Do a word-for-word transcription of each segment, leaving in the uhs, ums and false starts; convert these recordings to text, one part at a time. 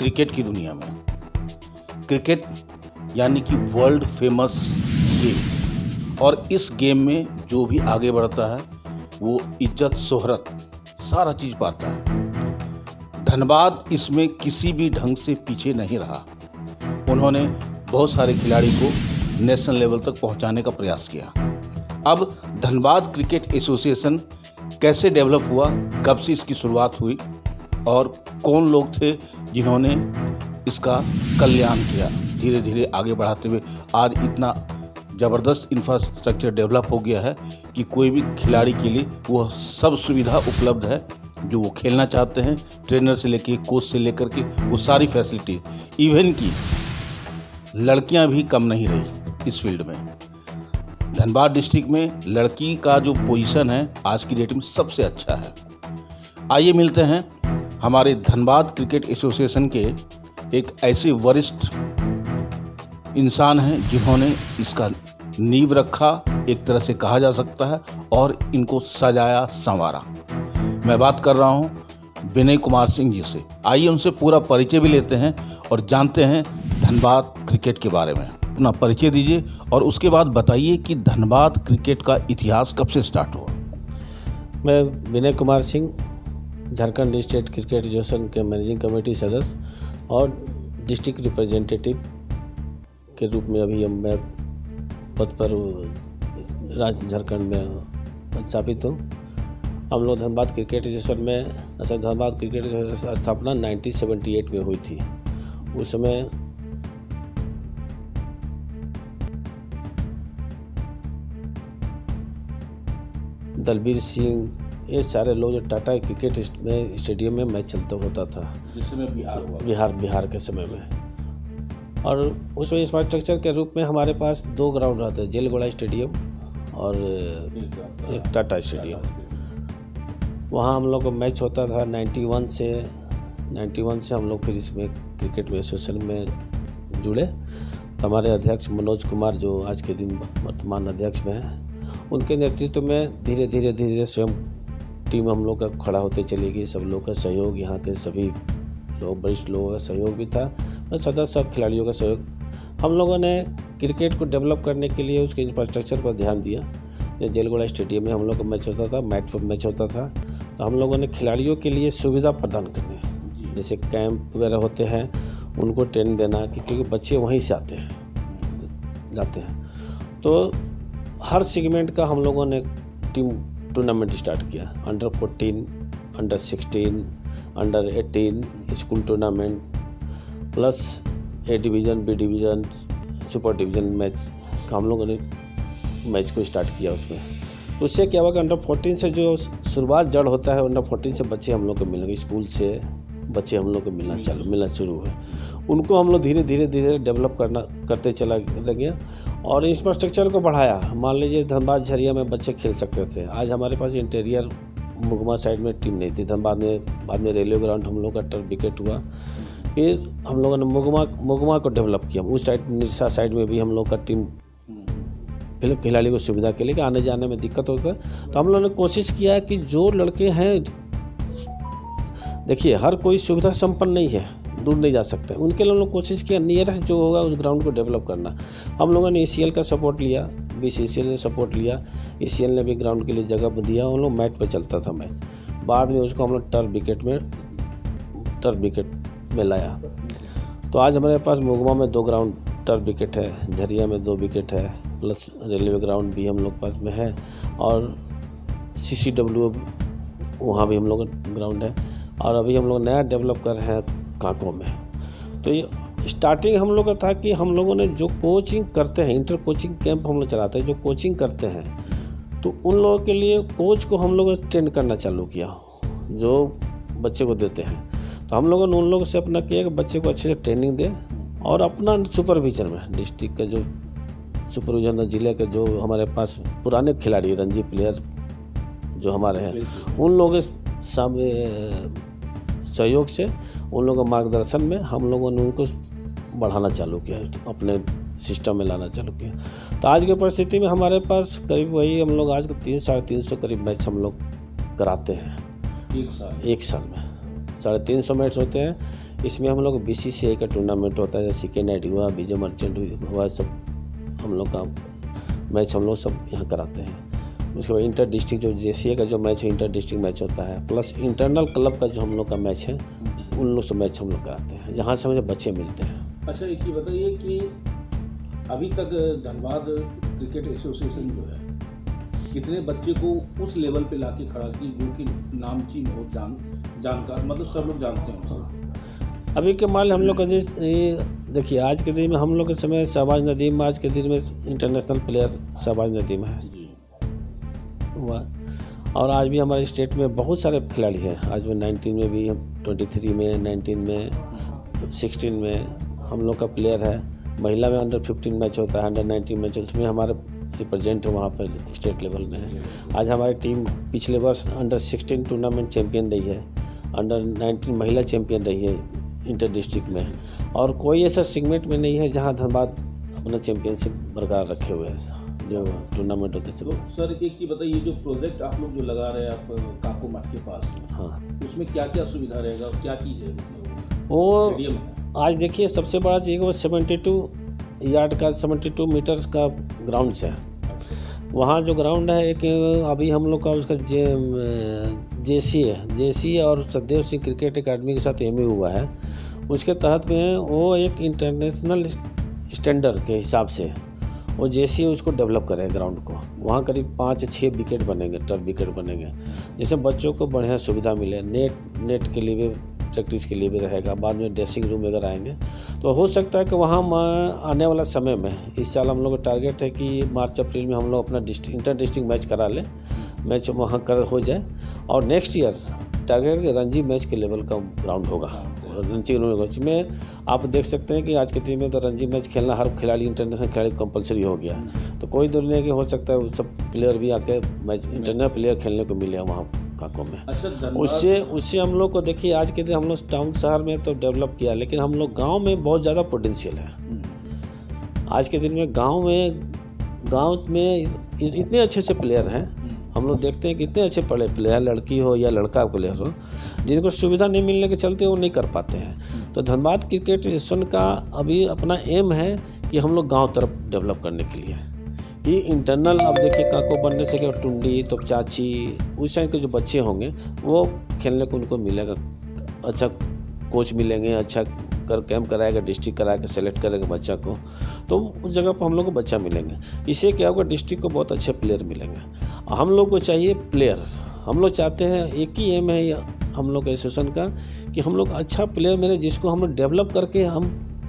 Cricket की दुनिया में। क्रिकेट यानी कि वर्ल्ड फेमस गेम, और इस गेम में जो भी आगे बढ़ता है वो इज्जत शोहरत सारा चीज़ पाता है। धनबाद इसमें किसी भी ढंग से पीछे नहीं रहा। उन्होंने बहुत सारे खिलाड़ी को नेशनल लेवल तक पहुंचाने का प्रयास किया। अब धनबाद क्रिकेट एसोसिएशन कैसे डेवलप हुआ, कब से इसकी शुरुआत हुई और कौन लोग थे जिन्होंने इसका कल्याण किया, धीरे धीरे आगे बढ़ाते हुए आज इतना ज़बरदस्त इंफ्रास्ट्रक्चर डेवलप हो गया है कि कोई भी खिलाड़ी के लिए वह सब सुविधा उपलब्ध है जो वो खेलना चाहते हैं। ट्रेनर से लेके कोच से लेकर के वो सारी फैसिलिटी, इवन की लड़कियां भी कम नहीं रही इस फील्ड में। धनबाद डिस्ट्रिक्ट में लड़की का जो पोजीशन है आज की डेट में सबसे अच्छा है। आइए मिलते हैं हमारे धनबाद क्रिकेट एसोसिएशन के एक ऐसे वरिष्ठ इंसान हैं जिन्होंने इसका नींव रखा, एक तरह से कहा जा सकता है, और इनको सजाया संवारा। मैं बात कर रहा हूं विनय कुमार सिंह जी से। आइए उनसे पूरा परिचय भी लेते हैं और जानते हैं धनबाद क्रिकेट के बारे में। अपना परिचय दीजिए और उसके बाद बताइए कि धनबाद क्रिकेट का इतिहास कब से स्टार्ट हुआ। मैं Vinay Kumar Singh, Jharkhand state cricket association के मैनेजिंग कमेटी सदस्य और डिस्ट्रिक्ट रिप्रेजेंटेटिव के रूप में अभी मैं पद पर राज्य झारखंड में स्थापित हूँ। हम लोग धनबाद क्रिकेट एसोसिएशन में, अच्छा धनबाद क्रिकेट एसोसिएशन स्थापना उन्नीस सौ अठहत्तर में हुई थी। उस समय दलबीर सिंह, ये सारे लोग जो टाटा क्रिकेट में स्टेडियम में मैच चलता होता था जिस समय बिहार हुआ, बिहार बिहार के समय में। और उसमें इंफ्रास्ट्रक्चर के रूप में हमारे पास दो ग्राउंड रहते हैं, जेलगोड़ा स्टेडियम और एक टाटा स्टेडियम। वहाँ हम लोग का मैच होता था इक्यानवे से इक्यानवे से हम लोग फिर इसमें क्रिकेट में एसोसिएशन में जुड़े। तो हमारे अध्यक्ष मनोज कुमार जो आज के दिन वर्तमान अध्यक्ष में हैं, उनके नेतृत्व में धीरे धीरे धीरे स्वयं टीम हम लोग का खड़ा होते चली गई। सब लोग का सहयोग, यहाँ के सभी लोग, वरिष्ठ लोगों का सहयोग भी था और सदा सब खिलाड़ियों का सहयोग। हम लोगों ने क्रिकेट को डेवलप करने के लिए उसके इंफ्रास्ट्रक्चर पर ध्यान दिया। जेलगोड़ा स्टेडियम में हम लोग का मैच होता था, मैट पर मैच होता था, तो हम लोगों ने खिलाड़ियों के लिए सुविधा प्रदान करनी, जैसे कैंप वगैरह होते हैं उनको ट्रेनिंग देना, क्योंकि बच्चे वहीं से आते हैं जाते हैं। तो हर सेगमेंट का हम लोगों ने टीम टूर्नामेंट स्टार्ट किया। Under fourteen, under sixteen, under eighteen school tournament, plus A division, B division, super division match का हम लोगों ने मैच को स्टार्ट किया। उसमें उससे क्या हुआ कि अंडर फोर्टीन से जो शुरुआत जड़ होता है, अंडर फोर्टीन से बच्चे हम लोग को मिलेंगे, स्कूल से बच्चे हम लोग को मिलना चालू मिलना शुरू हुए। उनको हम लोग धीरे धीरे धीरे डेवलप करना करते चला गया और इंफ्रास्ट्रक्चर को बढ़ाया। मान लीजिए धनबाद झरिया में बच्चे खेल सकते थे, आज हमारे पास इंटीरियर मुगमा साइड में टीम नहीं थी। धनबाद में बाद में रेलवे ग्राउंड हम लोग का टर्फ विकेट हुआ। फिर हम लोगों ने मुगमा मुगमा को डेवलप किया। उस साइड निरसा साइड में भी हम लोग का टीम फिर खिलाड़ी को सुविधा के लिए आने जाने में दिक्कत होता है। तो हम लोगों ने कोशिश किया कि जो लड़के हैं, देखिए हर कोई सुविधा संपन्न नहीं है, दूर नहीं जा सकते, उनके लिए हम लोग कोशिश किया नियरेस्ट जो होगा उस ग्राउंड को डेवलप करना। हम लोगों ने ई सी एल का सपोर्ट लिया, बी सी सी एल ने सपोर्ट लिया, ई सी एल ने भी ग्राउंड के लिए जगह दिया। हम लोग मैट पर चलता था मैच, बाद में उसको हम लोग टर्फ विकेट में टर्फ विकेट में लाया। तो आज हमारे पास मुगमा में दो ग्राउंड टर्फ विकेट है, झरिया में दो विकेट है, प्लस रेलवे ग्राउंड भी हम लोग पास में है और सी सी डब्ल्यू वहाँ भी हम लोग ग्राउंड है। और अभी हम लोग नया डेवलप कर रहे हैं कांको में। तो ये स्टार्टिंग हम लोग का था कि हम लोगों ने जो कोचिंग करते हैं, इंटर कोचिंग कैंप हम लोग चलाते हैं, जो कोचिंग करते हैं, तो उन लोगों के लिए कोच को हम लोग ट्रेन करना चालू किया जो बच्चे को देते हैं। तो हम लोगों ने उन लोगों से अपना किया कि बच्चे को अच्छे से ट्रेनिंग दें और अपना सुपरविजन में डिस्ट्रिक्ट का जो सुपरविजन, जिले के जो हमारे पास पुराने खिलाड़ी रणजी प्लेयर जो हमारे हैं, उन लोगों के सामने सहयोग से, उन लोगों के मार्गदर्शन में हम लोगों ने उनको बढ़ाना चालू किया, अपने सिस्टम में लाना चालू किया। तो आज की परिस्थिति में हमारे पास करीब वही हम लोग आज के तीन साढ़े तीन सौ करीब मैच हम लोग कराते हैं एक साल एक साल में साढ़े तीन सौ मैच होते हैं। इसमें हम लोग बी सी सी आई का टूर्नामेंट होता है, जैसे के नाइट हुआ, विजय मर्चेंट हुआ, सब हम लोग का मैच हम लोग सब यहाँ कराते हैं। उसके बाद इंटर डिस्ट्रिक्ट जो जे सी ए का जो मैच है, इंटर डिस्ट्रिक्ट मैच होता है, प्लस इंटरनल क्लब का जो हम लोग का मैच है, उन लोग से मैच हम लोग कराते हैं, जहाँ से मुझे बच्चे मिलते हैं। अच्छा, एक ही बताइए कि अभी तक धनबाद क्रिकेट एसोसिएशन जो है कितने बच्चे को उस लेवल पे लाके खड़ा की जो कि नामचीन हो, जान जानकार, मतलब सब लोग जानते हैं उसको? अभी के मान हम लोग का जैसे देखिए, आज के दिन में हम लोग के समय शहबाज नदीम, आज के दिन में इंटरनेशनल प्लेयर शहबाज नदीम है हुआ, और आज भी हमारे स्टेट में बहुत सारे खिलाड़ी हैं। आज में नाइनटीन में भी, ट्वेंटी थ्री में, नाइनटीन में, सिक्सटीन में हम लोग का प्लेयर है। महिला में अंडर फिफ्टीन मैच होता है, अंडर नाइनटीन मैच, उसमें हमारे रिप्रेजेंट है वहाँ पर स्टेट लेवल में है। आज हमारी टीम पिछले वर्ष अंडर सिक्सटीन टूर्नामेंट चैंपियन रही है, अंडर नाइनटीन महिला चैंपियन रही है इंटर डिस्ट्रिक्ट में, और कोई ऐसा सेगमेंट में नहीं है जहाँ धनबाद अपना चैंपियनशिप बरकरार रखे हुए हैं जो टूर्नामेंट होते हैं। तो सर एक ही बताइए, जो प्रोजेक्ट आप लोग जो लगा रहे हैं आप काको मठ के पास, हाँ, उसमें क्या क्या सुविधा रहेगा और क्या चीज़ है वो? आज देखिए, सबसे बड़ा चीज़ वो सेवेंटी टू यार्ड का, सेवेंटी टू मीटर्स का ग्राउंड है। वहाँ जो ग्राउंड है, एक अभी हम लोग का उसका जे जे सी है जे सी और सतदेव सिंह क्रिकेट एकेडमी के साथ एम यू हुआ है। उसके तहत में वो एक इंटरनेशनल स्टैंडर्ड के हिसाब से वो जे सी उसको डेवलप करे ग्राउंड को। वहाँ करीब पाँच छः विकेट बनेंगे, टर्फ विकेट बनेंगे, जिससे बच्चों को बढ़िया सुविधा मिले। नेट नेट के लिए भी, प्रैक्टिस के लिए भी रहेगा। बाद में ड्रेसिंग रूम वगैरह आएंगे, तो हो सकता है कि वहाँ आने वाला समय में, इस साल हम लोग का टारगेट है कि मार्च अप्रैल में हम लोग अपना डिस्ट्रिक्ट इंटर डिस्ट्रिक्ट मैच करा लें, मैच वहाँ कर हो जाए, और next year target Ranji match के लेवल का ग्राउंड होगा। रणजी मैच में आप देख सकते हैं कि आज के दिन में तो रणजी मैच खेलना हर खिलाड़ी, इंटरनेशनल खिलाड़ी कंपलसरी हो गया, तो कोई दूर नहीं है कि हो सकता है सब प्लेयर भी आके मैच, इंटरनेशनल प्लेयर खेलने को मिले वहाँ काको में। अच्छा, उससे उससे हम लोग को देखिए, आज के दिन हम लोग टाउन शहर में तो डेवलप किया, लेकिन हम लोग गांव में बहुत ज़्यादा पोटेंशियल है। आज के दिन में गांव में गांव में इतने अच्छे अच्छे प्लेयर हैं, हम लोग देखते हैं कि इतने अच्छे पढ़े प्लेयर, लड़की हो या लड़का प्लेयर हो, जिनको सुविधा नहीं मिलने के चलते वो नहीं कर पाते हैं। तो धनबाद क्रिकेट एसोसिएशन का अभी अपना एम है कि हम लोग गाँव तरफ डेवलप करने के लिए कि इंटरनल, अब देखिए काको बनने से क्या, टुंडी तो चाची, उस टाइम के जो बच्चे होंगे वो खेलने को उनको मिलेगा, अच्छा कोच मिलेंगे, अच्छा कर कैंप कराएगा, डिस्ट्रिक्ट करा के सेलेक्ट करेगा बच्चा को, तो उस जगह पर हम लोग को बच्चा मिलेंगे। इससे क्या होगा, डिस्ट्रिक्ट को बहुत अच्छे प्लेयर मिलेंगे। हम लोग को चाहिए प्लेयर, हम लोग चाहते हैं, एक ही एम है हम लोग एसोसिएशन का कि हम लोग अच्छा प्लेयर मिले, जिसको हम लोग डेवलप करके हम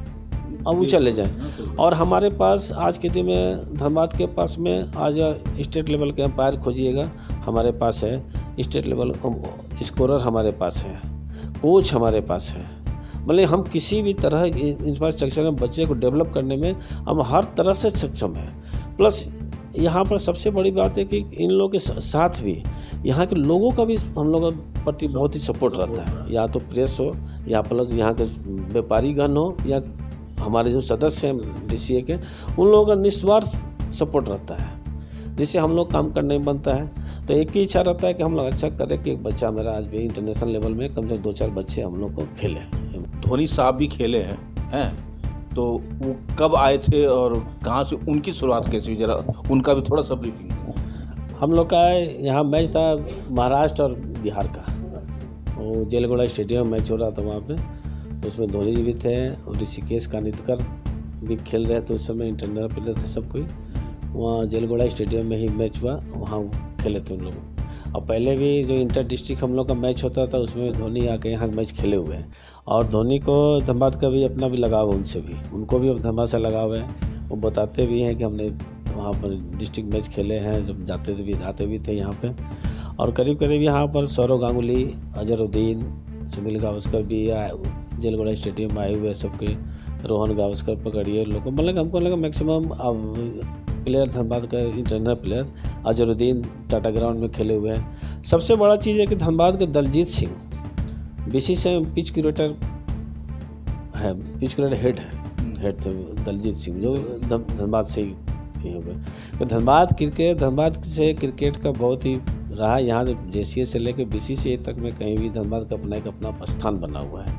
अब ऊँचा ले जाएं। और हमारे पास आज के दिन में धनबाद के पास में आज स्टेट लेवल के अंपायर खोजिएगा, हमारे पास है, स्टेट लेवल स्कोरर हमारे पास है, कोच हमारे पास है। मतलब हम किसी भी तरह इंफ्रास्ट्रक्चर में बच्चे को डेवलप करने में हम हर तरह से सक्षम है। प्लस यहाँ पर सबसे बड़ी बात है कि इन लोगों के साथ भी यहाँ के लोगों का भी हम लोगों के प्रति बहुत ही सपोर्ट रहता है, या तो प्रेस हो, या प्लस यहाँ के व्यापारी गण हो, या हमारे जो सदस्य हैं डी सी ए के, उन लोगों का निस्वार्थ सपोर्ट रहता है, जिससे हम लोग काम करने में बनता है। तो एक ही इच्छा रहता है कि हम लोग अच्छा करें कि एक बच्चा मेरा आज भी इंटरनेशनल लेवल में कम से कम दो चार बच्चे हम लोग को खेले। धोनी साहब भी खेले हैं हैं तो वो कब आए थे और कहाँ से, उनकी शुरुआत कैसी हुई, जरा उनका भी थोड़ा सा ब्रीफिंग। हम लोग का यहाँ मैच था महाराष्ट्र और बिहार का, वो जेलगोड़ा स्टेडियम मैच हो रहा था वहाँ पे, उसमें धोनी जी भी थे और ऋषिकेश कानितकर भी खेल रहे थे उस समय, इंटरनल प्लेयर थे सब कोई। वहाँ जेलगोड़ा स्टेडियम में ही मैच हुआ, वहाँ खेले थे उन लोग। और पहले भी जो इंटर डिस्ट्रिक्ट हम लोग का मैच होता था उसमें धोनी आके यहाँ मैच खेले हुए हैं, और धोनी को धनबाद का भी अपना भी लगाव है, उनसे भी उनको भी अब धनबाद से लगाव है। वो बताते भी हैं कि हमने वहाँ पर डिस्ट्रिक्ट मैच खेले हैं, जब जाते थे भी जाते भी थे यहाँ पे। और करीब करीब यहाँ पर सौरव गांगुली, अजहरुद्दीन, सुनील गावस्कर भी जेलगोड़ा स्टेडियम में आए हुए, सबके रोहन गावस्कर पकड़िए लोग, मतलब हमको लगा मैक्सिमम अब प्लेयर धनबाद का internal player Azharuddin Tata ground में खेले हुए हैं। सबसे बड़ा चीज़ है कि धनबाद के दलजीत सिंह बीसी से पिच क्यूरेटर है, पिच क्यूरेटर हेड है, हेड थे दलजीत सिंह, जो धनबाद से ही हुए। तो धनबाद क्रिकेट धनबाद से क्रिकेट का बहुत ही रहा, यहाँ से जे सी ए से लेकर बी सी सी ए तक में कहीं भी धनबाद का अपना एक अपना स्थान बना हुआ है।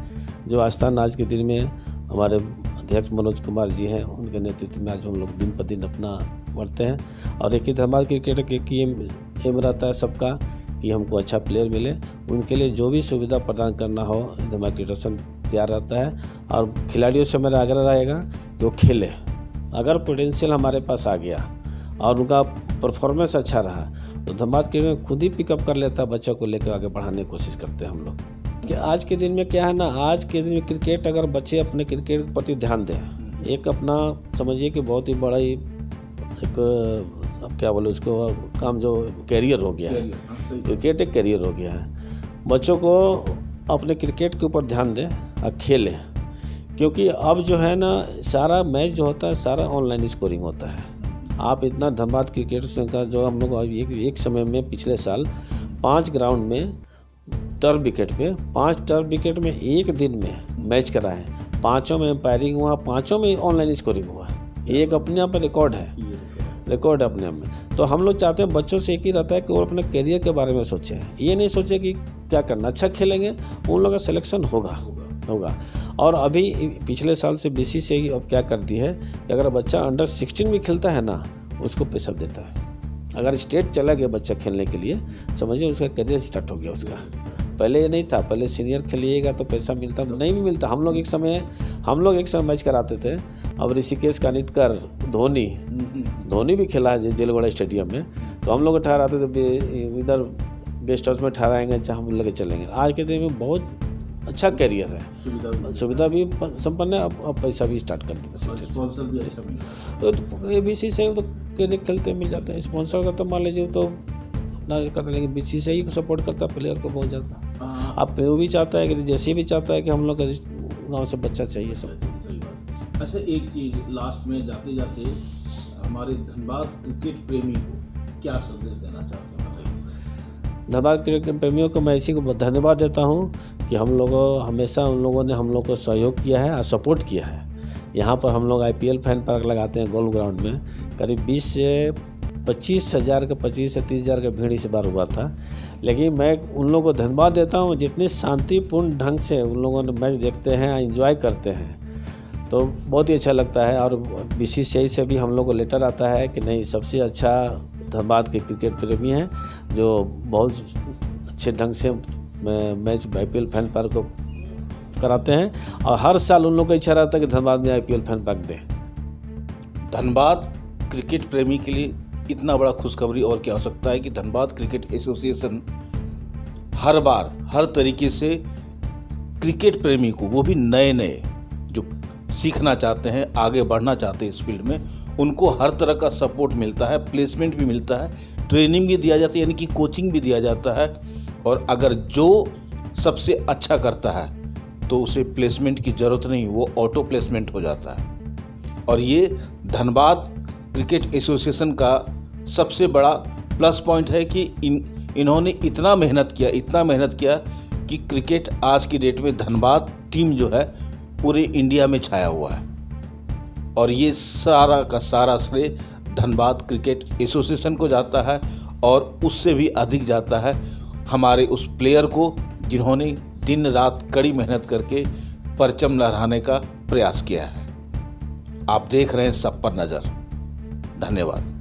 जो आस्थान आज के दिन में हमारे अध्यक्ष मनोज कुमार जी हैं, उनके नेतृत्व में आज हम लोग दिन पर दिन अपना बढ़ते हैं। और एक ही धनबाद क्रिकेट के की एम रहता है सबका कि हमको अच्छा प्लेयर मिले, उनके लिए जो भी सुविधा प्रदान करना हो धनबाद क्रिकेट तैयार रहता है। और खिलाड़ियों से मेरा आग्रह रहेगा कि वो खेले। अगर पोटेंशियल हमारे पास आ गया और उनका परफॉर्मेंस अच्छा रहा तो धनबाद क्रिकेट खुद ही पिकअप कर लेता है, बच्चों को लेकर आगे बढ़ाने की कोशिश करते हैं हम लोग। कि आज के दिन में क्या है ना, आज के दिन में क्रिकेट अगर बच्चे अपने क्रिकेट के प्रति ध्यान दें, एक अपना समझिए कि बहुत ही बड़ा ही एक अब क्या बोले उसको काम जो कैरियर हो गया है, क्रिकेट एक कैरियर हो गया है। बच्चों को अपने क्रिकेट के ऊपर ध्यान दें और खेलें, क्योंकि अब जो है ना सारा मैच जो होता है सारा ऑनलाइन स्कोरिंग होता है। आप इतना धनबाद क्रिकेट का जो हम लोग एक, एक समय में पिछले साल पाँच ग्राउंड में टर्फ विकेट पे पांच टर्फ विकेट में एक दिन में मैच कराए, पांचों में एम्पायरिंग हुआ, पांचों में ऑनलाइन स्कोरिंग हुआ। एक अपने आप रिकॉर्ड है, रिकॉर्ड है अपने आप में। तो हम लोग चाहते हैं बच्चों से एक ही रहता है कि वो अपने करियर के बारे में सोचें, ये नहीं सोचे कि क्या करना, अच्छा खेलेंगे उन लोगों का सिलेक्शन होगा होगा और अभी पिछले साल से बीसीसीआई अब क्या कर दी है कि अगर बच्चा अंडर सिक्सटीन भी खेलता है ना, उसको पैसा देता है। अगर स्टेट चला गया बच्चा खेलने के लिए, समझिए उसका करियर स्टार्ट हो गया उसका। पहले ये नहीं था, पहले सीनियर खेलिएगा तो पैसा मिलता, नहीं भी मिलता। हम लोग एक समय हम लोग एक समय मैच कराते थे। अब ऋषिकेश कानितकर, धोनी धोनी भी खेला है जेलगोड़ा स्टेडियम में, तो हम लोग ठहराते थे इधर गेस्ट हाउस में ठहराएंगे, चाहे हम लेके चलेंगे। आज के दिन में बहुत अच्छा कैरियर है, सुविधा सुविधा भी संपन्न है, अब पैसा भी स्टार्ट कर देते हैं। तो ए बी सी से तो खेलते मिल जाते हैं, स्पॉन्सर का तो मान लीजिए तो अपना करते, लेकिन बी सी से ही सपोर्ट करता है प्लेयर को बहुत ज़्यादा। अब वो भी चाहता है कि जैसे भी चाहता है कि हम लोग गाँव से बच्चा चाहिए सब। अच्छा, एक चीज़ लास्ट में जाते जाते हमारे धनबाद क्रिकेट प्रेमी को क्या संदेश देना चाहते हैं? धनबाद क्रिकेट प्रेमियों को मैं इसी को धन्यवाद देता हूँ कि हम लोगों हमेशा उन लोगों ने हम लोग को सहयोग किया है और सपोर्ट किया है। यहाँ पर हम लोग I P L fan park लगाते हैं गोल्फ ग्राउंड में, करीब बीस से पच्चीस हज़ार का पच्चीस से तीस हज़ार का भीड़ इस बार हुआ था। लेकिन मैं उन लोगों को धन्यवाद देता हूँ जितने शांतिपूर्ण ढंग से उन लोगों ने मैच देखते हैं, एंजॉय करते हैं, तो बहुत ही अच्छा लगता है। और बी सी सी आई से भी हम लोग को लेटर आता है कि नहीं, सबसे अच्छा धनबाद के क्रिकेट प्रेमी हैं जो बहुत अच्छे ढंग से match I P L fan park को कराते हैं। और हर साल उन लोग का इच्छा रहता है कि धनबाद में I P L fan park दें। धनबाद क्रिकेट प्रेमी के लिए इतना बड़ा खुशखबरी और क्या हो सकता है कि धनबाद क्रिकेट एसोसिएशन हर बार हर तरीके से क्रिकेट प्रेमी को, वो भी नए नए जो सीखना चाहते हैं, आगे बढ़ना चाहते हैं इस फील्ड में, उनको हर तरह का सपोर्ट मिलता है, प्लेसमेंट भी मिलता है, ट्रेनिंग भी दिया जाता है, यानी कि कोचिंग भी दिया जाता है। और अगर जो सबसे अच्छा करता है तो उसे प्लेसमेंट की ज़रूरत नहीं, वो ऑटो प्लेसमेंट हो जाता है। और ये धनबाद क्रिकेट एसोसिएशन का सबसे बड़ा प्लस पॉइंट है कि इन इन्होंने इतना मेहनत किया इतना मेहनत किया कि क्रिकेट आज की डेट में धनबाद टीम जो है पूरे इंडिया में छाया हुआ है। और ये सारा का सारा श्रेय धनबाद क्रिकेट एसोसिएशन को जाता है और उससे भी अधिक जाता है हमारे उस प्लेयर को जिन्होंने दिन रात कड़ी मेहनत करके परचम लहराने का प्रयास किया है। आप देख रहे हैं सब पर नज़र। धन्यवाद।